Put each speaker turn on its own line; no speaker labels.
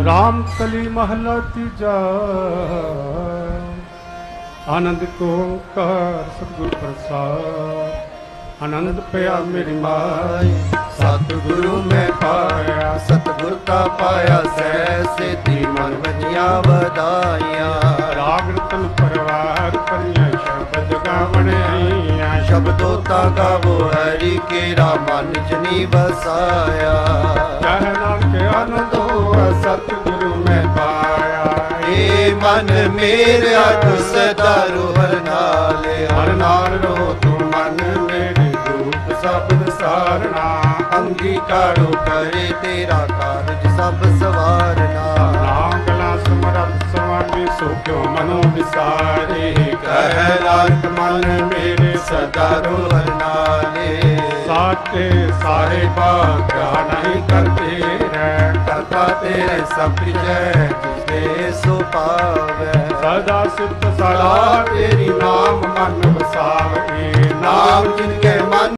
राम कली महला तीजा आनंद को ओंकार सतगुरु प्रसाद। आनंद पया मेरी माई
सतगुरु मैं पाया, सतगुर का पाया सैसे दी मन बजिया बधाइया।
राग रतन परिवार कन्या शब्द गावण आईया।
शब्दों ता गावो हरि केरा मन जनी बसाया।
कहना के आनंद हो सतगुरु में पाया।
ए मन मेरा तू सदा रो हर नाले,
हर नाल रो तू मन मेरे दूत शब्द सारना।
अंगीकारो करे तेरा कारज सब सवारना।
नागला समरथ स्वामी सो क्यों मनो विसारे।
कह लाख मन मेरे सदा रो हर नाले।
साथे सारे बाग नहीं करते रह।
करता तेरे सब जय जिसे सो पावे।
सदा सुत सदा तेरी नाम मन